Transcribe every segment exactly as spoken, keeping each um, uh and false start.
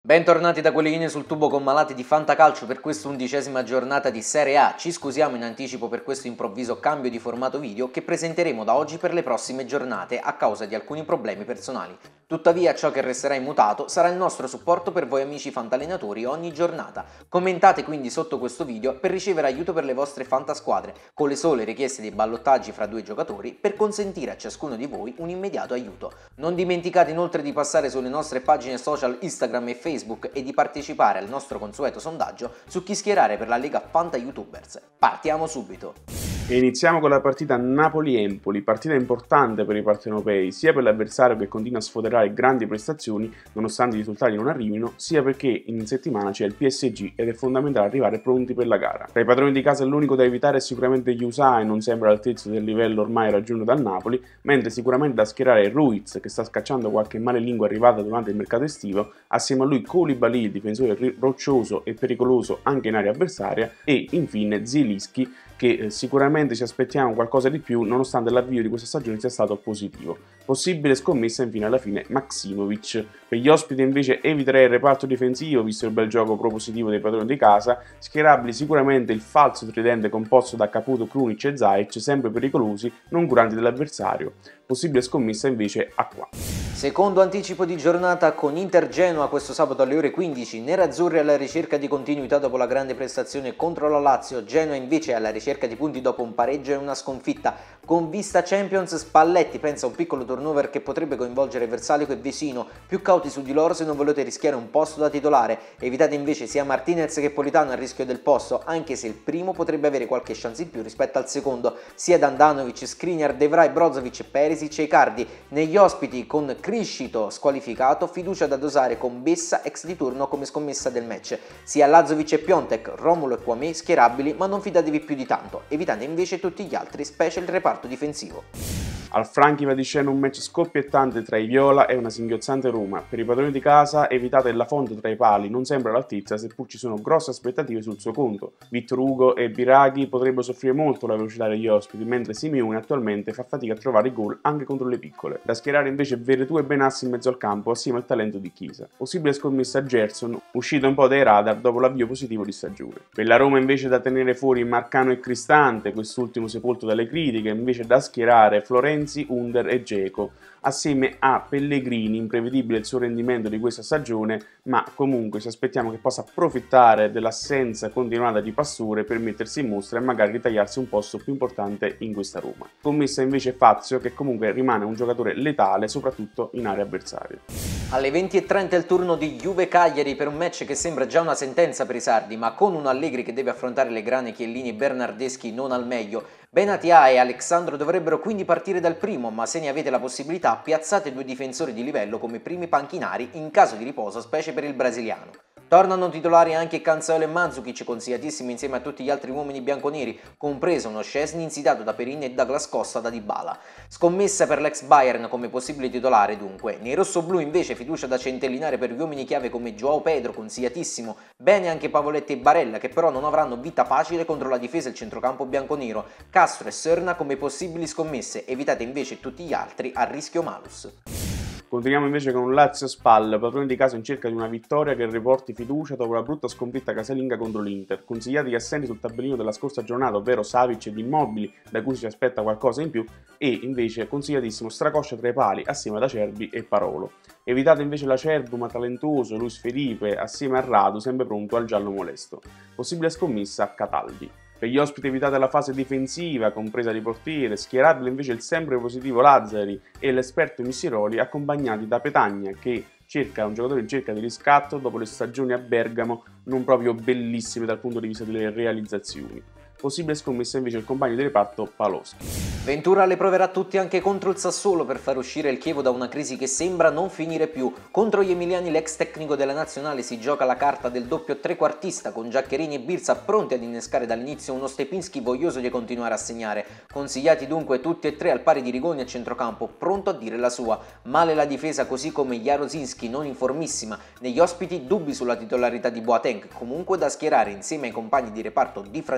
Bentornati da Quelline sul tubo con malati di Fantacalcio per questa undicesima giornata di Serie A. Ci scusiamo in anticipo per questo improvviso cambio di formato video che presenteremo da oggi per le prossime giornate a causa di alcuni problemi personali. Tuttavia ciò che resterà immutato sarà il nostro supporto per voi amici fantalenatori ogni giornata. Commentate quindi sotto questo video per ricevere aiuto per le vostre fantasquadre, con le sole richieste dei ballottaggi fra due giocatori per consentire a ciascuno di voi un immediato aiuto. Non dimenticate inoltre di passare sulle nostre pagine social Instagram e Facebook e di partecipare al nostro consueto sondaggio su chi schierare per la Lega Fanta Youtubers. Partiamo subito! E iniziamo con la partita Napoli-Empoli, partita importante per i partenopei, sia per l'avversario che continua a sfoderare grandi prestazioni nonostante i risultati non arrivino, sia perché in settimana c'è il P S G ed è fondamentale arrivare pronti per la gara. Tra i padroni di casa l'unico da evitare è sicuramente Yusai, non sembra all'altezza del livello ormai raggiunto dal Napoli, mentre sicuramente da schierare è Ruiz, che sta scacciando qualche male lingua arrivata durante il mercato estivo, assieme a lui Koulibaly, difensore roccioso e pericoloso anche in area avversaria, e infine Zielinski, che eh, sicuramente ci aspettiamo qualcosa di più nonostante l'avvio di questa stagione sia stato positivo. Possibile scommessa infine alla fine Maksimovic. Per gli ospiti invece eviterei il reparto difensivo visto il bel gioco propositivo dei padroni di casa, schierabili sicuramente il falso tridente composto da Caputo, Krunic e Zaic, sempre pericolosi, non curanti dell'avversario. Possibile scommessa invece a qua. Secondo anticipo di giornata con Inter Genoa questo sabato alle ore quindici, nerazzurri alla ricerca di continuità dopo la grande prestazione contro la Lazio, Genoa invece alla ricerca di punti dopo un pareggio e una sconfitta. Con vista Champions, Spalletti pensa a un piccolo turnover che potrebbe coinvolgere Versalico e Vesino, più cauti su di loro se non volete rischiare un posto da titolare. Evitate invece sia Martinez che Politano a rischio del posto, anche se il primo potrebbe avere qualche chance in più rispetto al secondo, sia Dandanovic, Skriniar, De Vrij, Brozovic, Perisic e Icardi. Negli ospiti con Criscito squalificato, fiducia da dosare con Bessa ex di turno come scommessa del match. Sia Lazovic e Piontek, Romulo e Kwame schierabili, ma non fidatevi più di tanto, evitate invece tutti gli altri, specie il reparto difensivo. Al Franchi va di scena un match scoppiettante tra i Viola e una singhiozzante Roma. Per i padroni di casa evitate la fonte tra i pali, non sembra all'altezza seppur ci sono grosse aspettative sul suo conto. Vittor Hugo e Biraghi potrebbero soffrire molto la velocità degli ospiti, mentre Simeone attualmente fa fatica a trovare i gol anche contro le piccole. Da schierare invece Veretù e Benassi in mezzo al campo assieme al talento di Chiesa. Possibile scommessa Gerson, uscito un po' dai radar dopo l'avvio positivo di stagione. Per la Roma invece da tenere fuori Marcano e Cristante, quest'ultimo sepolto dalle critiche, invece da schierare Florenzi, Under e Dzeko, assieme a Pellegrini. Imprevedibile il suo rendimento di questa stagione, ma comunque ci aspettiamo che possa approfittare dell'assenza continuata di Pastore per mettersi in mostra e magari ritagliarsi un posto più importante in questa Roma. Commessa invece Fazio, che comunque rimane un giocatore letale soprattutto in area avversaria. Alle venti e trenta il turno di Juve-Cagliari per un match che sembra già una sentenza per i sardi, ma con un Allegri che deve affrontare le grane Chiellini e Bernardeschi non al meglio. Benatia e Alexandro dovrebbero quindi partire dal primo, ma se ne avete la possibilità piazzate due difensori di livello come primi panchinari in caso di riposo, specie per il brasiliano. Tornano titolari anche Cancelo e Mandzukic, consigliatissimi insieme a tutti gli altri uomini bianconeri, compreso uno Szczesny insitato da Perin e Douglas Costa da Dybala. Scommessa per l'ex Bayern come possibile titolare dunque. Nei rossoblù invece fiducia da centellinare per gli uomini chiave come Joao Pedro, consigliatissimo, bene anche Pavoletti e Barella che però non avranno vita facile contro la difesa e il centrocampo bianconero. Castro e Serna come possibili scommesse, evitate invece tutti gli altri a rischio malus. Continuiamo invece con un Lazio-Spal, padrone di casa in cerca di una vittoria che riporti fiducia dopo la brutta sconfitta casalinga contro l'Inter. Consigliati gli assenti sul tabellino della scorsa giornata, ovvero Savic ed Immobili, da cui si aspetta qualcosa in più, e invece consigliatissimo Stracoscia tra i pali assieme ad Acerbi e Parolo. Evitate invece l'Acerbo ma talentuoso Luis Felipe assieme a Radu, sempre pronto al giallo molesto. Possibile scommessa Cataldi. Per gli ospiti evitate la fase difensiva, compresa di portiere, schierabile invece il sempre positivo Lazzari e l'esperto Missiroli, accompagnati da Petagna, che cerca un giocatore in cerca di riscatto dopo le stagioni a Bergamo non proprio bellissime dal punto di vista delle realizzazioni. Possibile scommessa invece il compagno di reparto Paloschi. Ventura le proverà tutti anche contro il Sassuolo per far uscire il Chievo da una crisi che sembra non finire più. Contro gli emiliani l'ex tecnico della nazionale si gioca la carta del doppio trequartista con Giaccherini e Birsa pronti ad innescare dall'inizio uno Stepinski voglioso di continuare a segnare. Consigliati dunque tutti e tre al pari di Rigoni a centrocampo, pronto a dire la sua. Male la difesa così come Jarosinski non informissima. Negli ospiti dubbi sulla titolarità di Boateng, comunque da schierare insieme ai compagni di reparto Di Francesco e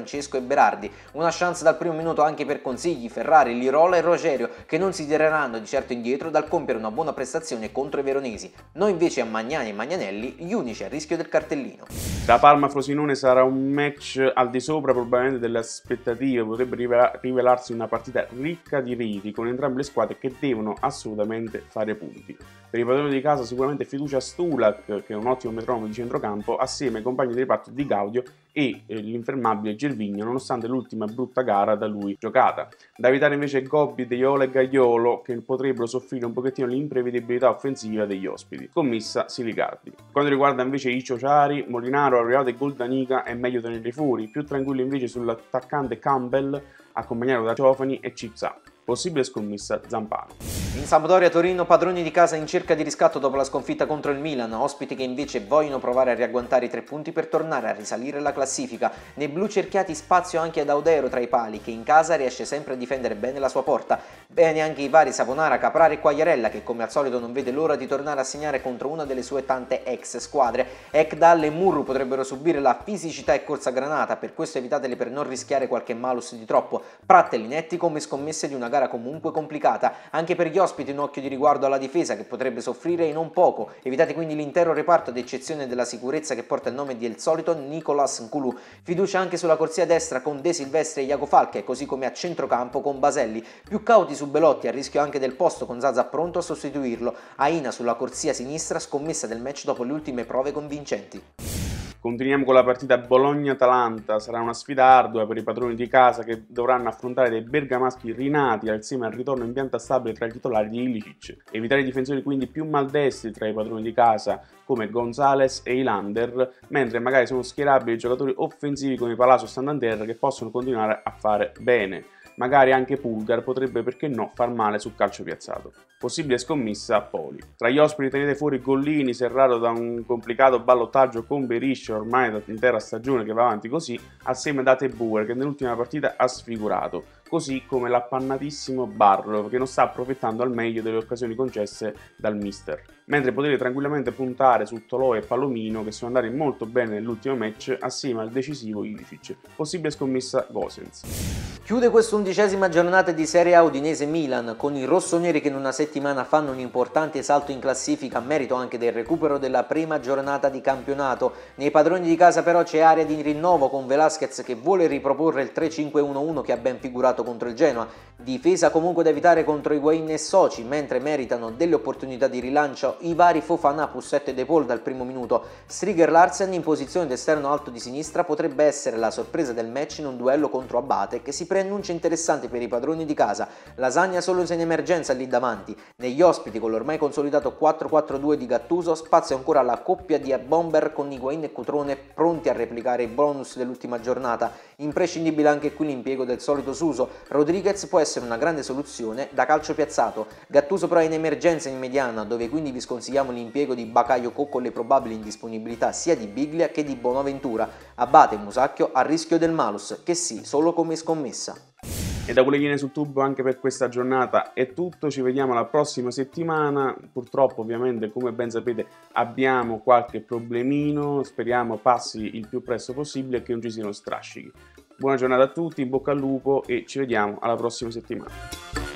Berardi. Una chance dal primo minuto anche per Consigli, Ferrari, Lirola e Rogerio, che non si tireranno di certo indietro dal compiere una buona prestazione contro i veronesi. Noi invece a Magnani e Magnanelli, gli unici a rischio del cartellino. Da Parma-Frosinone sarà un match al di sopra probabilmente delle aspettative, potrebbe rivela rivelarsi una partita ricca di riti con entrambe le squadre che devono assolutamente fare punti. Per i padroni di casa sicuramente fiducia a Stulak, che è un ottimo metronomo di centrocampo, assieme ai compagni di reparto di Gaudio e eh, l'infermabile Gervinho, nonostante l'ultima brutta gara da lui giocata. Da evitare invece Gobbi, Deiola e Gaiolo, che potrebbero soffrire un pochettino l'imprevedibilità offensiva degli ospiti. Commissa Silicardi. Quanto riguarda invece i Ciociari, Molinaro, Arrivato e Goldanica è meglio tenerli fuori, più tranquilli invece sull'attaccante Campbell, accompagnato da Ciofani e Cipsa. Possibile scommessa Zampano. In Sampdoria Torino, padroni di casa in cerca di riscatto dopo la sconfitta contro il Milan, ospiti che invece vogliono provare a riagguantare i tre punti per tornare a risalire la classifica. Nei blu cerchiati spazio anche ad Audero tra i pali, che in casa riesce sempre a difendere bene la sua porta. Bene anche i vari Savonara, Caprara e Quagliarella, che come al solito non vede l'ora di tornare a segnare contro una delle sue tante ex squadre. Ekdal e Murru potrebbero subire la fisicità e corsa granata, per questo evitateli per non rischiare qualche malus di troppo. Pratt e Linetti come scommesse di una gara comunque complicata. Anche per gli ospiti un occhio di riguardo alla difesa, che potrebbe soffrire e non poco. Evitate quindi l'intero reparto ad eccezione della sicurezza che porta il nome di El Solito Nicolas Nkulu. Fiducia anche sulla corsia destra con De Silvestri e Iago Falche, così come a centrocampo con Baselli. Più cauti su Belotti, a rischio anche del posto con Zaza pronto a sostituirlo. Aina sulla corsia sinistra, scommessa del match dopo le ultime prove convincenti. Continuiamo con la partita Bologna-Atalanta, sarà una sfida ardua per i padroni di casa che dovranno affrontare dei bergamaschi rinati assieme al ritorno in pianta stabile tra i titolari di Ilicic. Evitare i difensori quindi più maldestri tra i padroni di casa come Gonzales e Ilander, mentre magari sono schierabili giocatori offensivi come Palazzo e Santander che possono continuare a fare bene. Magari anche Pulgar potrebbe, perché no, far male sul calcio piazzato. Possibile scommessa a Poli. Tra gli ospiti tenete fuori Gollini, serrato da un complicato ballottaggio con Beriscia ormai da intera stagione che va avanti così, assieme a Teboer che nell'ultima partita ha sfigurato, così come l'appannatissimo Barrow che non sta approfittando al meglio delle occasioni concesse dal mister. Mentre potete tranquillamente puntare su Tolò e Palomino che sono andati molto bene nell'ultimo match assieme al decisivo Ilicic. Possibile scommessa Gosens. Chiude quest'undicesima giornata di Serie A Udinese-Milan con i rossoneri che in una settimana fanno un importante salto in classifica a merito anche del recupero della prima giornata di campionato. Nei padroni di casa però c'è area di rinnovo con Velasquez che vuole riproporre il tre cinque uno uno che ha ben figurato contro il Genoa. Difesa comunque da evitare contro Higuain e Soci, mentre meritano delle opportunità di rilancio i vari Fofana, Pussetto e De Paul dal primo minuto. Striger Larsen in posizione d'esterno alto di sinistra potrebbe essere la sorpresa del match in un duello contro Abate che si preannuncia interessante per i padroni di casa. Lasagna solo se in emergenza lì davanti. Negli ospiti con l'ormai consolidato quattro quattro due di Gattuso spazio ancora la coppia di bomber con Higuain e Cutrone pronti a replicare i bonus dell'ultima giornata. Imprescindibile anche qui l'impiego del solito Suso. Rodriguez può essere una grande soluzione da calcio piazzato. Gattuso però è in emergenza in mediana, dove quindi vi sconsigliamo l'impiego di Bakayoko con le probabili indisponibilità sia di Biglia che di Bonaventura. Abate e Musacchio a rischio del malus, che sì, solo come scommessa. E da Colleghine sul tubo anche per questa giornata è tutto, ci vediamo la prossima settimana. Purtroppo ovviamente, come ben sapete, abbiamo qualche problemino, speriamo passi il più presto possibile e che non ci siano strascichi. Buona giornata a tutti, in bocca al lupo e ci vediamo alla prossima settimana.